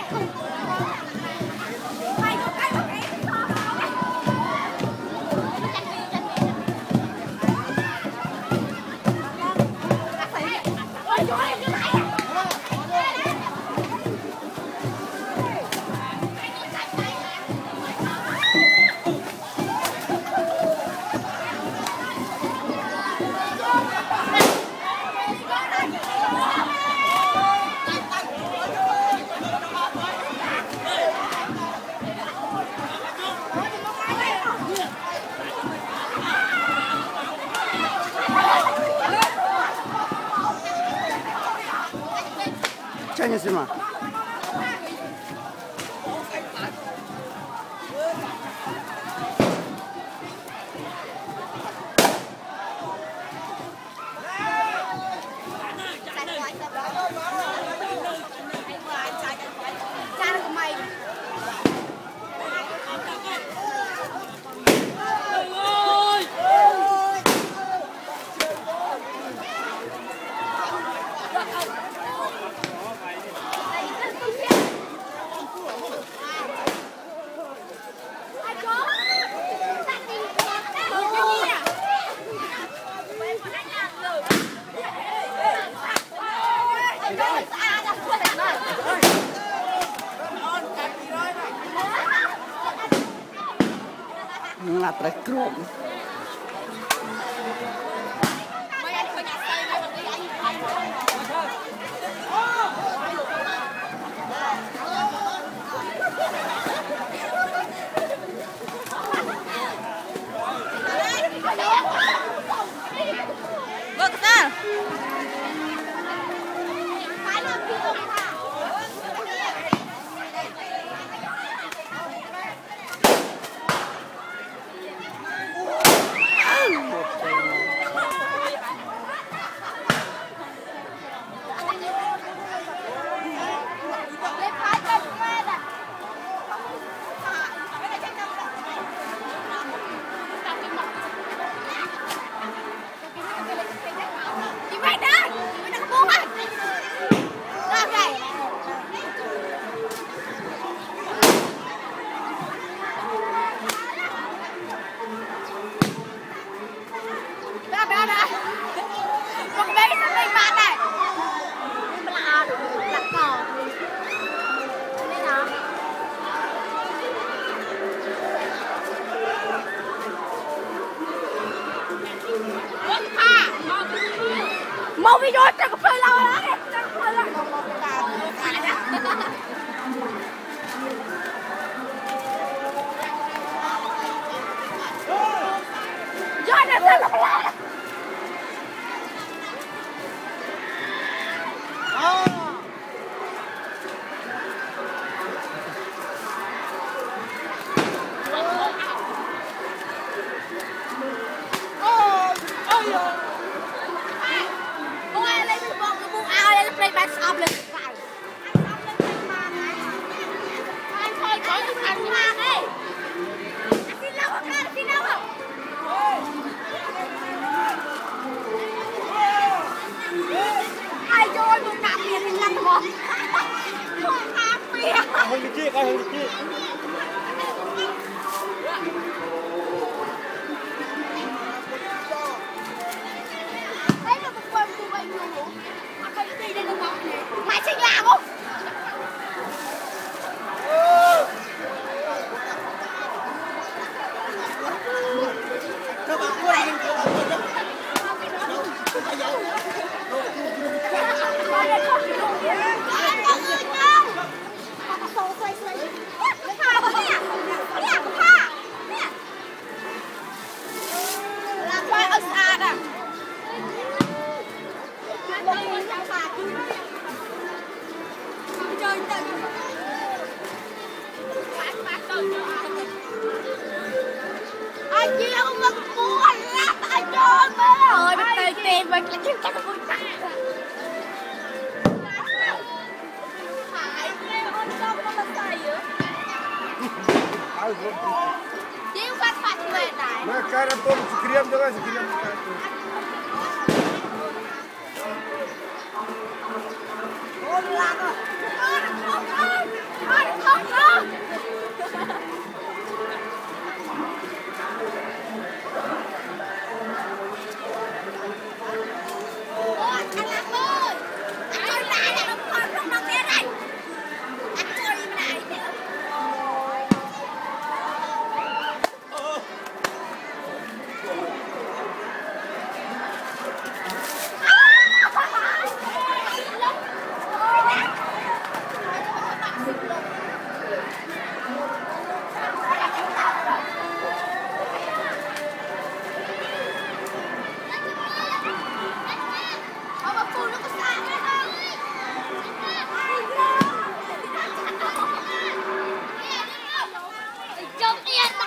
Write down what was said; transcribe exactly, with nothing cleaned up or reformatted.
Chanya Sima. Ngặt đấy cộm. Vâng, ta. Mau video chắc phải lâu đấy. Rồi nó sẽ là play back up lên phải. Anh up lên play ba này. Anh thôi có những anh ba đây. Anh xin lâu không? Anh xin lâu không? Ai cho anh một cặp tiền mình làm không? Không cặp tiền. Không được chi, không được chi. Mày sinh làm không? Các bạn ơi, làm quay ớt à nè. Chơi chơi. Anh chị không được mua lắm anh cho mẹ ơi mình tay tiền mình là chứ chắc không có phải ôn trong nó là tay nữa chị không phát phát về này मैं कह रहा तो क्रीम जगह से cream ôn lạc rồi ôn ôn ôn không yên